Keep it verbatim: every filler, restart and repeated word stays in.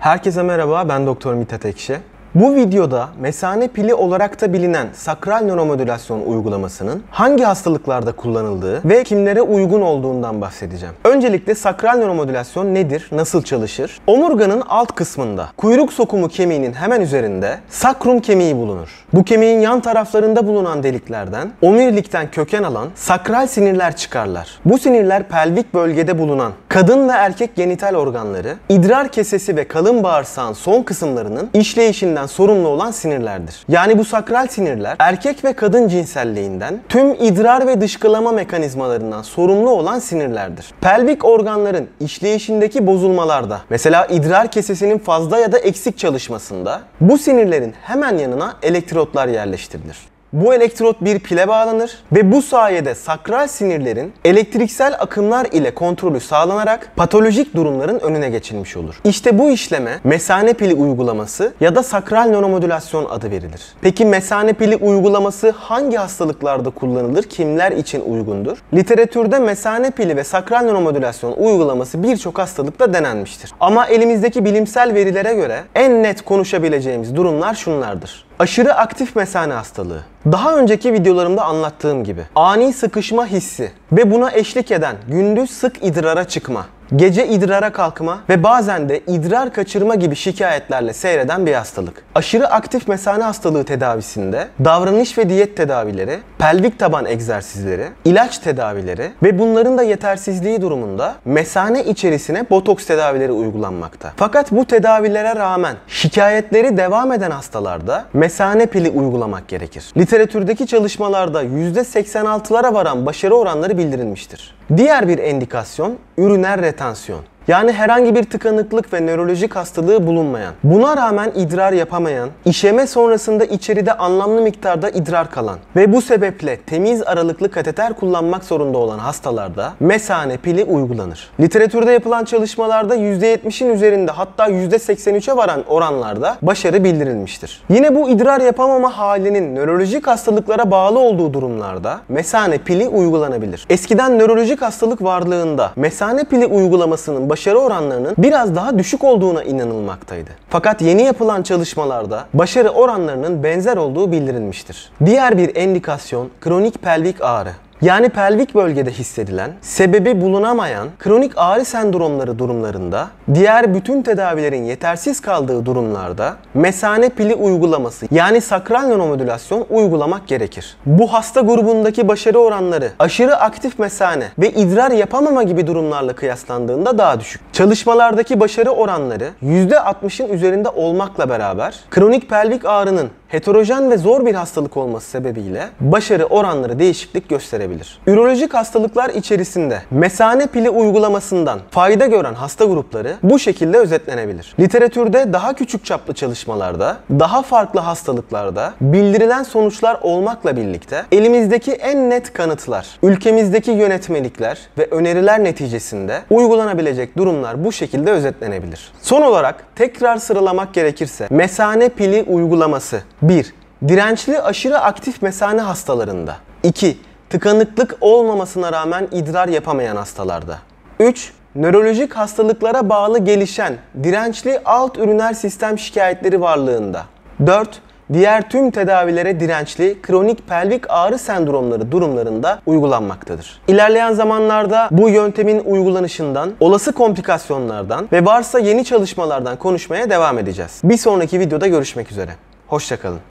Herkese merhaba, ben Doktor Mithat Ekşi. Bu videoda mesane pili olarak da bilinen sakral nöromodülasyon uygulamasının hangi hastalıklarda kullanıldığı ve kimlere uygun olduğundan bahsedeceğim. Öncelikle sakral nöromodülasyon nedir, nasıl çalışır? Omurganın alt kısmında, kuyruk sokumu kemiğinin hemen üzerinde sakrum kemiği bulunur. Bu kemiğin yan taraflarında bulunan deliklerden omurilikten köken alan sakral sinirler çıkarlar. Bu sinirler pelvik bölgede bulunan kadın ve erkek genital organları, idrar kesesi ve kalın bağırsağın son kısımlarının işleyişinden sorumlu olan sinirlerdir. Yani bu sakral sinirler erkek ve kadın cinselliğinden tüm idrar ve dışkılama mekanizmalarından sorumlu olan sinirlerdir. Pelvik organların işleyişindeki bozulmalarda, mesela idrar kesesinin fazla ya da eksik çalışmasında bu sinirlerin hemen yanına elektrotlar yerleştirilir. Bu elektrot bir pile bağlanır ve bu sayede sakral sinirlerin elektriksel akımlar ile kontrolü sağlanarak patolojik durumların önüne geçilmiş olur. İşte bu işleme mesane pili uygulaması ya da sakral nöromodülasyon adı verilir. Peki mesane pili uygulaması hangi hastalıklarda kullanılır, kimler için uygundur? Literatürde mesane pili ve sakral nöromodülasyon uygulaması birçok hastalıkta denenmiştir. Ama elimizdeki bilimsel verilere göre en net konuşabileceğimiz durumlar şunlardır. Aşırı aktif mesane hastalığı. Daha önceki videolarımda anlattığım gibi ani sıkışma hissi ve buna eşlik eden gündüz sık idrara çıkma, gece idrara kalkma ve bazen de idrar kaçırma gibi şikayetlerle seyreden bir hastalık. Aşırı aktif mesane hastalığı tedavisinde davranış ve diyet tedavileri, pelvik taban egzersizleri, ilaç tedavileri ve bunların da yetersizliği durumunda mesane içerisine botoks tedavileri uygulanmakta. Fakat bu tedavilere rağmen şikayetleri devam eden hastalarda mesane pili uygulamak gerekir. Literatürdeki çalışmalarda yüzde seksen altılara varan başarı oranları bildirilmiştir. Diğer bir endikasyon üriner retansiyon. Yani herhangi bir tıkanıklık ve nörolojik hastalığı bulunmayan, buna rağmen idrar yapamayan, işeme sonrasında içeride anlamlı miktarda idrar kalan ve bu sebeple temiz aralıklı kateter kullanmak zorunda olan hastalarda mesane pili uygulanır. Literatürde yapılan çalışmalarda yüzde yetmişin üzerinde, hatta yüzde seksen üçe varan oranlarda başarı bildirilmiştir. Yine bu idrar yapamama halinin nörolojik hastalıklara bağlı olduğu durumlarda mesane pili uygulanabilir. Eskiden nörolojik hastalık varlığında mesane pili uygulamasının başarı oranlarının biraz daha düşük olduğuna inanılmaktaydı. Fakat yeni yapılan çalışmalarda başarı oranlarının benzer olduğu bildirilmiştir. Diğer bir endikasyon kronik pelvik ağrı. Yani pelvik bölgede hissedilen, sebebi bulunamayan kronik ağrı sendromları durumlarında, diğer bütün tedavilerin yetersiz kaldığı durumlarda mesane pili uygulaması yani sakral nöromodülasyon uygulamak gerekir. Bu hasta grubundaki başarı oranları aşırı aktif mesane ve idrar yapamama gibi durumlarla kıyaslandığında daha düşük. Çalışmalardaki başarı oranları yüzde altmışın üzerinde olmakla beraber kronik pelvik ağrının heterojen ve zor bir hastalık olması sebebiyle başarı oranları değişiklik gösterebilir. Ürolojik hastalıklar içerisinde mesane pili uygulamasından fayda gören hasta grupları bu şekilde özetlenebilir. Literatürde daha küçük çaplı çalışmalarda, daha farklı hastalıklarda bildirilen sonuçlar olmakla birlikte elimizdeki en net kanıtlar, ülkemizdeki yönetmelikler ve öneriler neticesinde uygulanabilecek durumlar bu şekilde özetlenebilir. Son olarak tekrar sıralamak gerekirse mesane pili uygulaması: bir Dirençli aşırı aktif mesane hastalarında. iki Tıkanıklık olmamasına rağmen idrar yapamayan hastalarda. üç Nörolojik hastalıklara bağlı gelişen dirençli alt üriner sistem şikayetleri varlığında. dört Diğer tüm tedavilere dirençli kronik pelvik ağrı sendromları durumlarında uygulanmaktadır. İlerleyen zamanlarda bu yöntemin uygulanışından, olası komplikasyonlardan ve varsa yeni çalışmalardan konuşmaya devam edeceğiz. Bir sonraki videoda görüşmek üzere. Hoşça kalın.